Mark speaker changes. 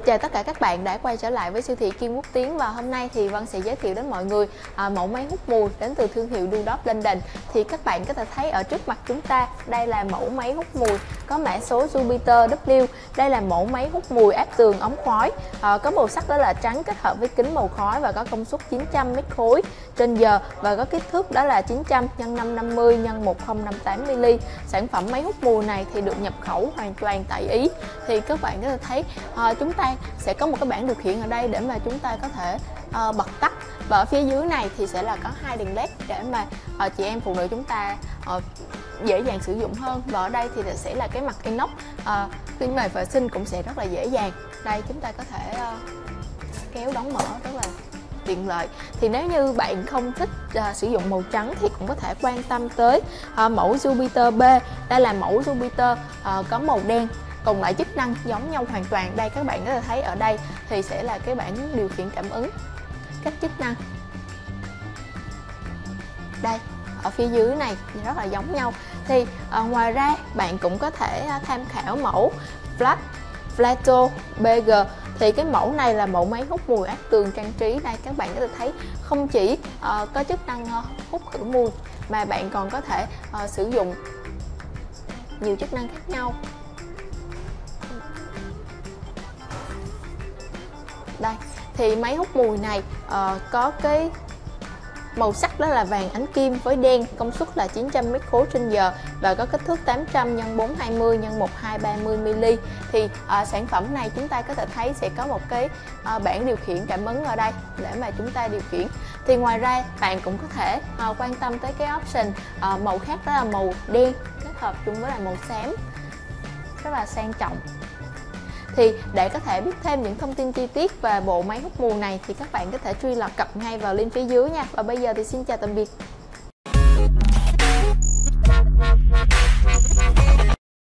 Speaker 1: Chào tất cả các bạn đã quay trở lại với siêu thị Kim Quốc Tiến, và hôm nay thì Vân sẽ giới thiệu đến mọi người mẫu máy hút mùi đến từ thương hiệu Dudok London. Thì các bạn có thể thấy ở trước mặt chúng ta, đây là mẫu máy hút mùi có mã số Jupiter W. Đây là mẫu máy hút mùi áp tường ống khói, có màu sắc đó là trắng kết hợp với kính màu khói và có công suất 900 mét khối trên giờ và có kích thước đó là 900 x 550 x 1058 mm. Sản phẩm máy hút mùi này thì được nhập khẩu hoàn toàn tại Ý. Thì các bạn có thể thấy chúng ta sẽ có một cái bảng điều khiển ở đây để mà chúng ta có thể bật tắt, và ở phía dưới này thì sẽ là có hai đèn led để mà chị em phụ nữ chúng ta dễ dàng sử dụng hơn. Và ở đây thì sẽ là cái mặt inox, khi mà vệ sinh cũng sẽ rất là dễ dàng. Đây chúng ta có thể kéo đóng mở rất là tiện lợi. Thì nếu như bạn không thích sử dụng màu trắng thì cũng có thể quan tâm tới mẫu Jupiter B. Đây là mẫu Jupiter có màu đen, còn lại chức năng giống nhau hoàn toàn. Đây các bạn có thể thấy ở đây thì sẽ là cái bảng điều khiển cảm ứng các chức năng. Đây ở phía dưới này rất là giống nhau. Thì ngoài ra bạn cũng có thể tham khảo mẫu Flato BG. Thì cái mẫu này là mẫu máy hút mùi áp tường trang trí. Đây các bạn có thể thấy không chỉ có chức năng hút khử mùi mà bạn còn có thể sử dụng nhiều chức năng khác nhau. Đây thì máy hút mùi này có cái màu sắc đó là vàng ánh kim với đen, công suất là 900 mét khối trên giờ và có kích thước 800 x 420 x 1230 mm. Thì sản phẩm này chúng ta có thể thấy sẽ có một cái bảng điều khiển cảm ứng ở đây để mà chúng ta điều khiển. Thì ngoài ra bạn cũng có thể quan tâm tới cái option màu khác, đó là màu đen kết hợp chung với là màu xám, rất là sang trọng. Thì để có thể biết thêm những thông tin chi tiết về bộ máy hút mùi này thì các bạn có thể truy cập ngay vào link phía dưới nha. Và bây giờ thì xin chào tạm biệt.